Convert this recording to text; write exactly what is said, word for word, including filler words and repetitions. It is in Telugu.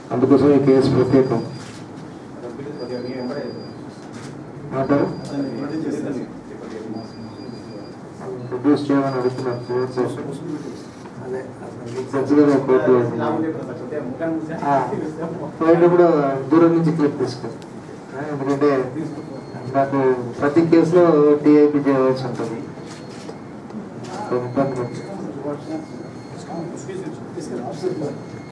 అందుకోసం ఈ కేసు ప్రత్యేకం అంటారు ప్రొడ్యూస్ చేయమని అడుగుతున్నారు. కోర్టు కూడా దూరం నుంచి క్లిప్ తీసుకో, ఎందుకంటే నాకు ప్రతి కేసులో టీఐపీ చేయవలసి ఉంటుంది. ఇబ్బంది